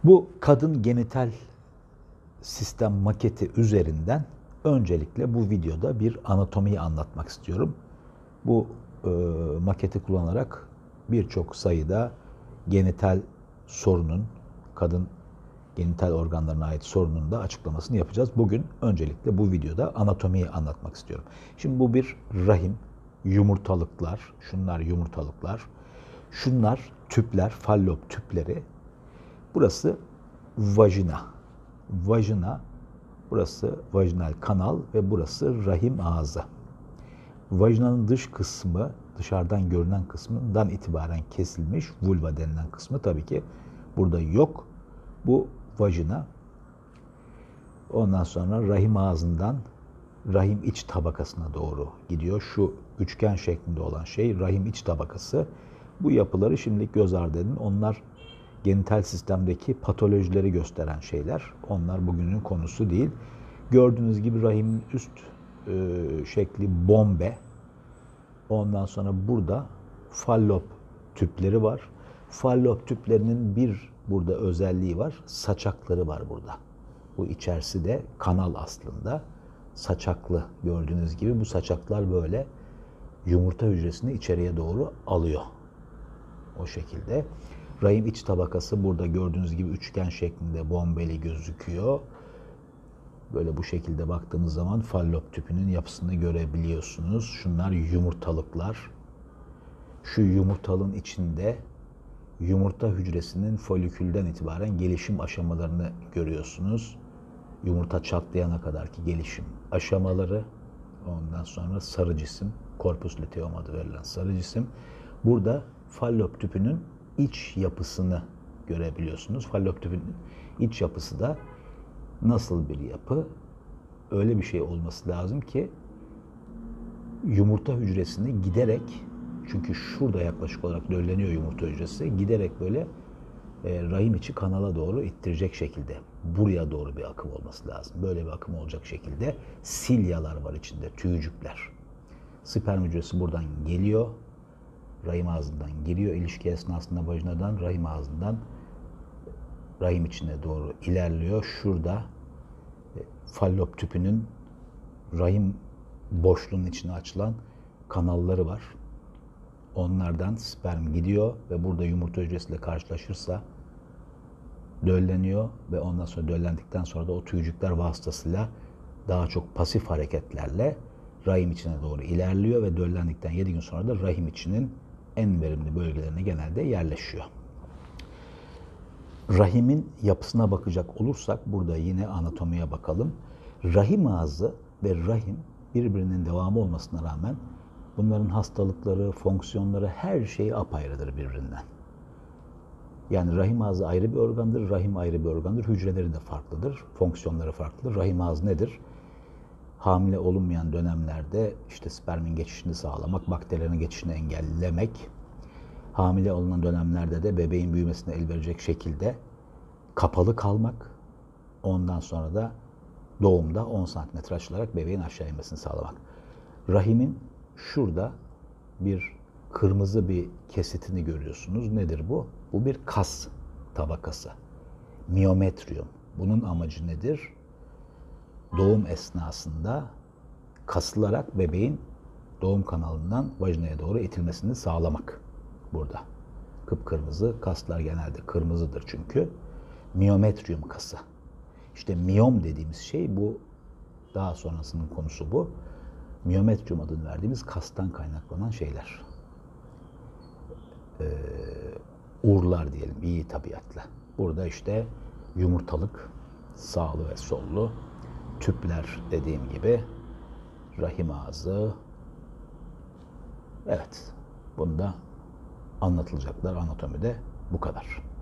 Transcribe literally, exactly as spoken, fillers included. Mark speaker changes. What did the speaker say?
Speaker 1: Bu kadın genital sistem maketi üzerinden öncelikle bu videoda bir anatomiyi anlatmak istiyorum. Bu e, maketi kullanarak birçok sayıda genital sorunun, kadın genital organlarına ait sorunun da açıklamasını yapacağız. Bugün öncelikle bu videoda anatomiyi anlatmak istiyorum. Şimdi bu bir rahim, yumurtalıklar, şunlar yumurtalıklar, şunlar tüpler, fallop tüpleri. Burası vajina. Vajina, burası vajinal kanal ve burası rahim ağzı. Vajinanın dış kısmı, dışarıdan görünen kısmından itibaren kesilmiş, vulva denilen kısmı tabii ki burada yok. Bu vajina. Ondan sonra rahim ağzından rahim iç tabakasına doğru gidiyor. Şu üçgen şeklinde olan şey rahim iç tabakası. Bu yapıları şimdilik göz ardı edin. Onlar genital sistemdeki patolojileri gösteren şeyler. Onlar bugünün konusu değil. Gördüğünüz gibi rahimin üst e, şekli bombe. Ondan sonra burada fallop tüpleri var. Fallop tüplerinin bir burada özelliği var. Saçakları var burada. Bu içerisi de kanal aslında. Saçaklı gördüğünüz gibi bu saçaklar böyle yumurta hücresini içeriye doğru alıyor. O şekilde. Rahim iç tabakası burada gördüğünüz gibi üçgen şeklinde bombeli gözüküyor. Böyle bu şekilde baktığınız zaman fallop tüpünün yapısını görebiliyorsunuz. Şunlar yumurtalıklar. Şu yumurtalığın içinde yumurta hücresinin folikülden itibaren gelişim aşamalarını görüyorsunuz. Yumurta çatlayana kadarki gelişim aşamaları. Ondan sonra sarı cisim, corpus luteum adı verilen sarı cisim. Burada fallop tüpünün iç yapısını görebiliyorsunuz. Fallop tüpünün iç yapısı da nasıl bir yapı? Öyle bir şey olması lazım ki yumurta hücresini giderek, çünkü şurada yaklaşık olarak dölleniyor yumurta hücresi, giderek böyle e, rahim içi kanala doğru ittirecek şekilde buraya doğru bir akım olması lazım. Böyle bir akım olacak şekilde silyalar var içinde, tüycükler. Sperm hücresi buradan geliyor. Rahim ağzından giriyor. İlişki esnasında vajinadan, rahim ağzından rahim içine doğru ilerliyor. Şurada e, fallop tüpünün rahim boşluğunun içine açılan kanalları var. Onlardan sperm gidiyor ve burada yumurta hücresiyle karşılaşırsa dölleniyor ve ondan sonra döllendikten sonra da o tüycükler vasıtasıyla daha çok pasif hareketlerle rahim içine doğru ilerliyor ve döllendikten yedi gün sonra da rahim içinin en verimli bölgelerine genelde yerleşiyor. Rahimin yapısına bakacak olursak burada yine anatomiye bakalım. Rahim ağzı ve rahim birbirinin devamı olmasına rağmen bunların hastalıkları, fonksiyonları, her şeyi apayrıdır birbirinden. Yani rahim ağzı ayrı bir organdır, rahim ayrı bir organdır. Hücreleri de farklıdır, fonksiyonları farklıdır. Rahim ağzı nedir? Hamile olunmayan dönemlerde işte spermin geçişini sağlamak, bakterilerin geçişini engellemek, hamile olunan dönemlerde de bebeğin büyümesine el verecek şekilde kapalı kalmak, ondan sonra da doğumda on santimetre açılarak bebeğin aşağı inmesini sağlamak. Rahimin şurada bir kırmızı bir kesitini görüyorsunuz. Nedir bu? Bu bir kas tabakası. Miometrium. Bunun amacı nedir? Doğum esnasında kasılarak bebeğin doğum kanalından vajinaya doğru itilmesini sağlamak burada. Kıpkırmızı, kaslar genelde kırmızıdır çünkü. Miometrium kası. İşte miyom dediğimiz şey bu, daha sonrasının konusu bu. Miometrium adını verdiğimiz kastan kaynaklanan şeyler. Ee, urlar diyelim, iyi tabiatla. Burada işte yumurtalık, sağlı ve sollu, tüpler dediğim gibi, rahim ağzı. Evet, bunda anlatılacaklar anatomide bu kadar.